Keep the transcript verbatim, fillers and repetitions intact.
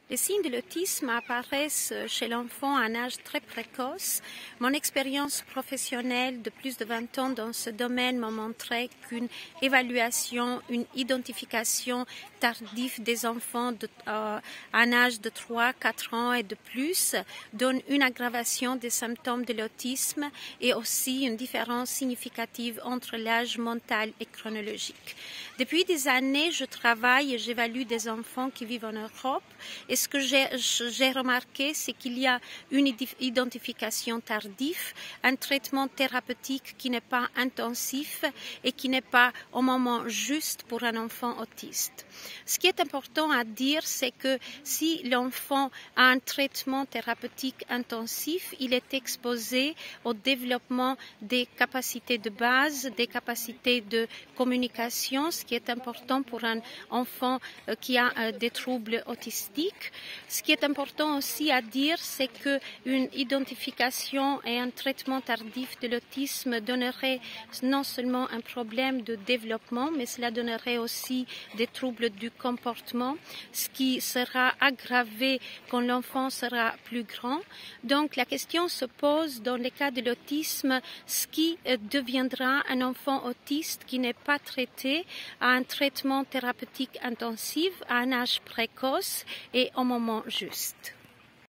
Les signes de l'autisme apparaissent chez l'enfant à un âge très précoce. Mon expérience professionnelle de plus de vingt ans dans ce domaine m'a montré qu'une évaluation, une identification tardive des enfants de, euh, à un âge de trois à quatre ans et de plus donne une aggravation des symptômes de l'autisme et aussi une différence significative entre l'âge mental et chronologique. Depuis des années, je travaille et j'évalue des enfants qui vivent en Europe et ce que j'ai, j'ai remarqué, c'est qu'il y a une identification tardive, un traitement thérapeutique qui n'est pas intensif et qui n'est pas au moment juste pour un enfant autiste. Ce qui est important à dire, c'est que si l'enfant a un traitement thérapeutique intensif, il est exposé au développement des capacités de base, des capacités de communication, ce qui est important pour un enfant qui a des troubles autistiques. Ce qui est important aussi à dire, c'est qu'une identification et un traitement tardif de l'autisme donnerait non seulement un problème de développement, mais cela donnerait aussi des troubles du comportement, ce qui sera aggravé quand l'enfant sera plus grand. Donc la question se pose dans le cas de l'autisme, ce qui deviendra un enfant autiste qui n'est pas traité à un traitement thérapeutique intensif à un âge précoce et au moment juste.